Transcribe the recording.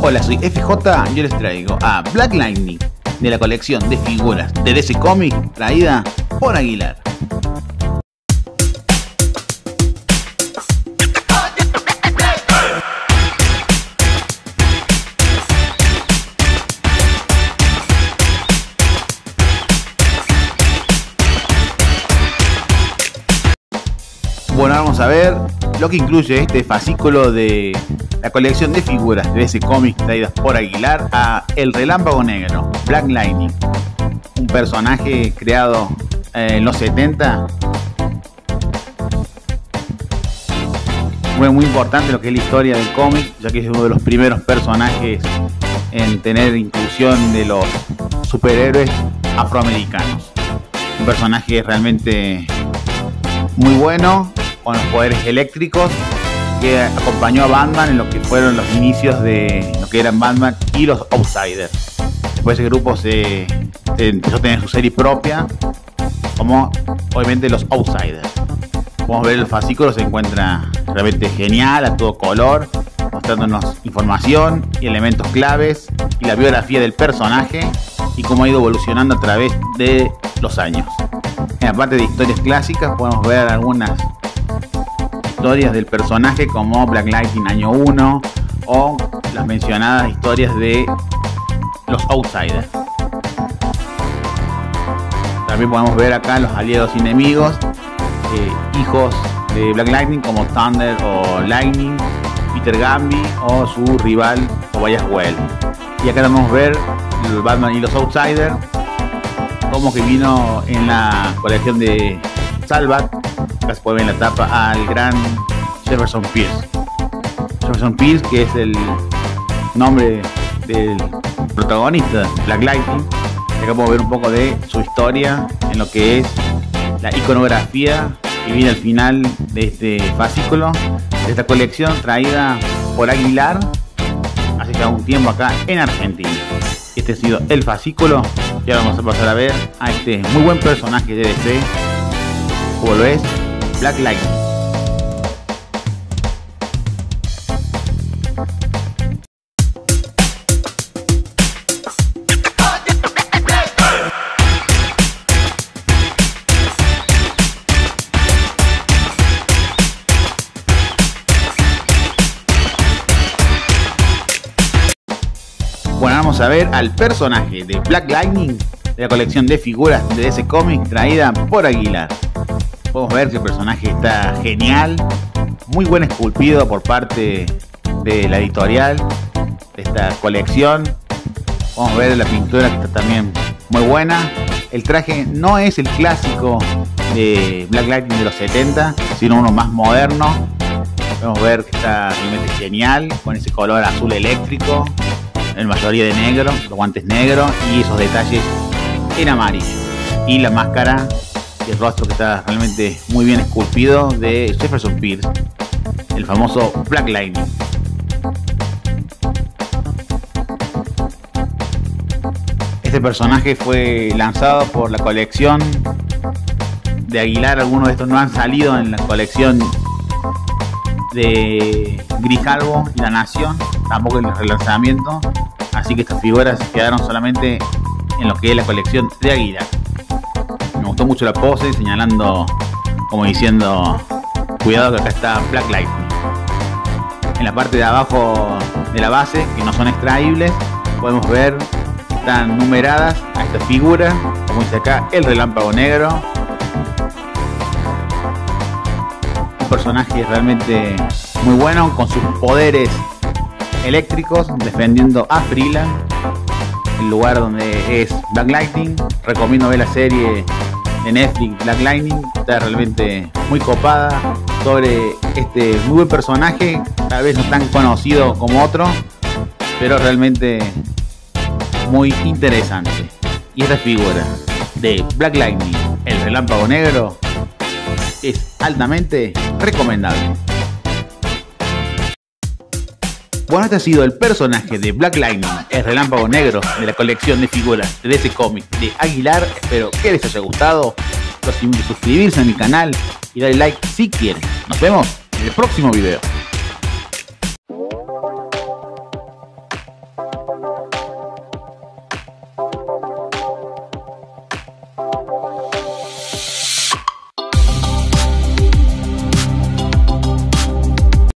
Hola, soy FJ. Yo les traigo a Black Lightning de la colección de figuras de DC Comics traída por Aguilar. Bueno, vamos a ver lo que incluye este fascículo de la colección de figuras de DC Comics traídas por Aguilar a El Relámpago Negro, Black Lightning, un personaje creado en los 70. Fue muy importante lo que es la historia del cómic, ya que es uno de los primeros personajes en tener inclusión de los superhéroes afroamericanos. Un personaje realmente muy bueno, con los poderes eléctricos, que acompañó a Batman en lo que fueron los inicios de lo que eran Batman y los Outsiders. Después ese grupo se empezó a tener su serie propia, como obviamente los Outsiders. Podemos ver el fascículo, se encuentra realmente genial, a todo color, mostrándonos información y elementos claves y la biografía del personaje y cómo ha ido evolucionando a través de los años. En la parte de historias clásicas podemos ver algunas historias del personaje como Black Lightning año 1 o las mencionadas historias de los Outsiders. También podemos ver acá los aliados y enemigos, hijos de Black Lightning como Thunder o Lightning, Peter Gambi o su rival Tobias Whale. Y acá podemos ver el Batman y los Outsiders, como que vino en la colección de Salvat. Acá se puede ver en la tapa al gran Jefferson Pierce. Jefferson Pierce, que es el nombre del protagonista, Black Lightning. Y acá podemos ver un poco de su historia en lo que es la iconografía que viene al final de este fascículo, de esta colección traída por Aguilar hace ya un tiempo acá en Argentina. Este ha sido el fascículo y ahora vamos a pasar a ver a este muy buen personaje de DC, como lo es Black Lightning. Bueno, vamos a ver al personaje de Black Lightning de la colección de figuras de DC Comics traída por Aguilar. Podemos ver que el personaje está genial, muy buen esculpido por parte de la editorial de esta colección. Podemos ver la pintura que está también muy buena. El traje no es el clásico de Black Lightning de los 70, sino uno más moderno. Podemos ver que está realmente genial, con ese color azul eléctrico, en mayoría de negro, los guantes negros y esos detalles en amarillo. Y la máscara y el rostro que está realmente muy bien esculpido de Jefferson Pierce, el famoso Black Lightning. Este personaje fue lanzado por la colección de Aguilar. Algunos de estos no han salido en la colección de Grijalvo y La Nación, tampoco en el relanzamiento, así que estas figuras quedaron solamente en lo que es la colección de Aguilar. Me gustó mucho la pose, señalando, como diciendo, cuidado que acá está Black Lightning. En la parte de abajo de la base, que no son extraíbles, podemos ver que están numeradas a esta figura, como dice acá, el Relámpago Negro. Un personaje realmente muy bueno, con sus poderes eléctricos, defendiendo a Freeland, el lugar donde es Black Lightning. Recomiendo ver la serie de Netflix Black Lightning, está realmente muy copada sobre este muy buen personaje, tal vez no tan conocido como otro, pero realmente muy interesante. Y esta figura de Black Lightning, el Relámpago Negro, es altamente recomendable. Bueno, este ha sido el personaje de Black Lightning, el Relámpago Negro de la colección de figuras de DC Comics de Aguilar. Espero que les haya gustado. Los invito a suscribirse a mi canal y darle like si quieren. Nos vemos en el próximo video.